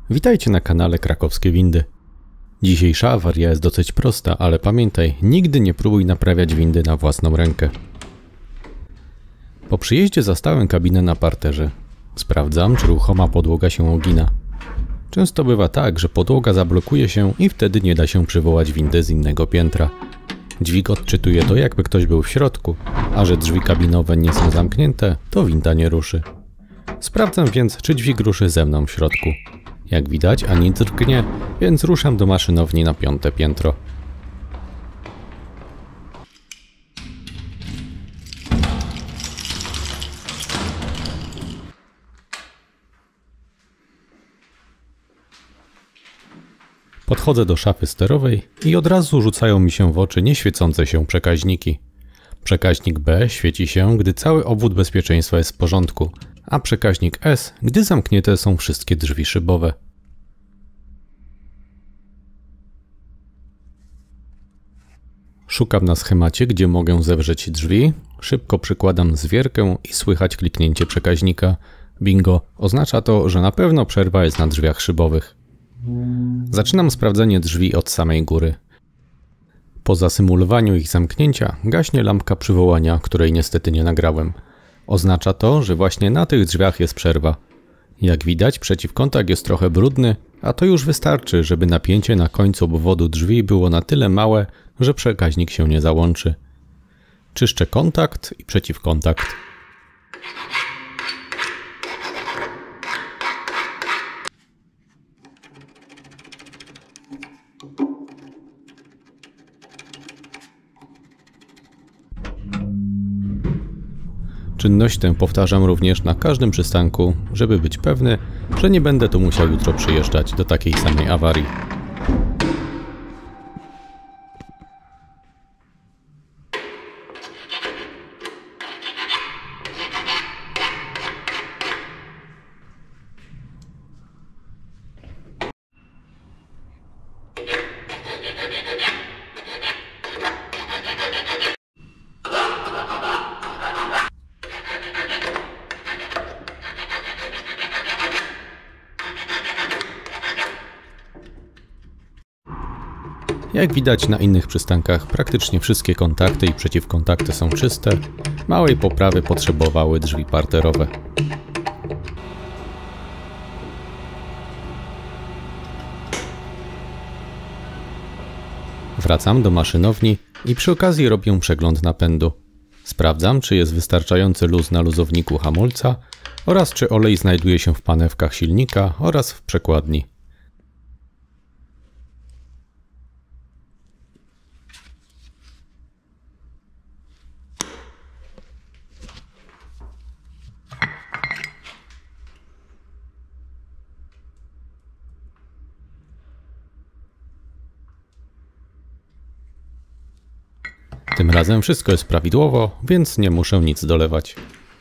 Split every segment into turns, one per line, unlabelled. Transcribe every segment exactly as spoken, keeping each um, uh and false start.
Witajcie na kanale Krakowskie Windy. Dzisiejsza awaria jest dosyć prosta, ale pamiętaj, nigdy nie próbuj naprawiać windy na własną rękę. Po przyjeździe zastałem kabinę na parterze. Sprawdzam, czy ruchoma podłoga się ogina. Często bywa tak, że podłoga zablokuje się i wtedy nie da się przywołać windy z innego piętra. Dźwig odczytuje to, jakby ktoś był w środku, a że drzwi kabinowe nie są zamknięte, to winda nie ruszy. Sprawdzam więc, czy dźwig ruszy ze mną w środku. Jak widać, ani drgnie, więc ruszam do maszynowni na piąte piętro. Podchodzę do szafy sterowej i od razu rzucają mi się w oczy nieświecące się przekaźniki. Przekaźnik B świeci się, gdy cały obwód bezpieczeństwa jest w porządku, a przekaźnik S, gdy zamknięte są wszystkie drzwi szybowe. Szukam na schemacie, gdzie mogę zewrzeć drzwi, szybko przykładam zwierkę i słychać kliknięcie przekaźnika. Bingo, oznacza to, że na pewno przerwa jest na drzwiach szybowych. Zaczynam sprawdzenie drzwi od samej góry. Po zasymulowaniu ich zamknięcia gaśnie lampka przywołania, której niestety nie nagrałem. Oznacza to, że właśnie na tych drzwiach jest przerwa. Jak widać, przeciwkontakt jest trochę brudny, a to już wystarczy, żeby napięcie na końcu obwodu drzwi było na tyle małe, że przekaźnik się nie załączy. Czyszczę kontakt i przeciwkontakt. Czynność tę powtarzam również na każdym przystanku, żeby być pewny, że nie będę tu musiał jutro przyjeżdżać do takiej samej awarii. Jak widać na innych przystankach, praktycznie wszystkie kontakty i przeciwkontakty są czyste. Małej poprawy potrzebowały drzwi parterowe. Wracam do maszynowni i przy okazji robię przegląd napędu. Sprawdzam, czy jest wystarczający luz na luzowniku hamulca oraz czy olej znajduje się w panewkach silnika oraz w przekładni. Tym razem wszystko jest prawidłowo, więc nie muszę nic dolewać.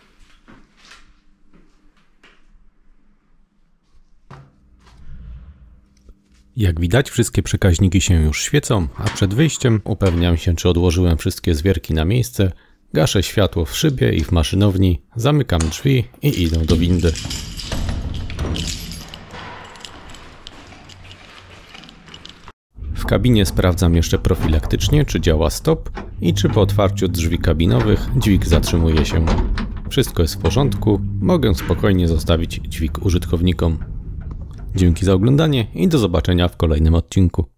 Jak widać, wszystkie przekaźniki się już świecą, a przed wyjściem upewniam się, czy odłożyłem wszystkie zwierki na miejsce, gaszę światło w szybie i w maszynowni, zamykam drzwi i idę do windy. W kabinie sprawdzam jeszcze profilaktycznie, czy działa stop i czy po otwarciu drzwi kabinowych dźwig zatrzymuje się. Wszystko jest w porządku, mogę spokojnie zostawić dźwig użytkownikom. Dzięki za oglądanie i do zobaczenia w kolejnym odcinku.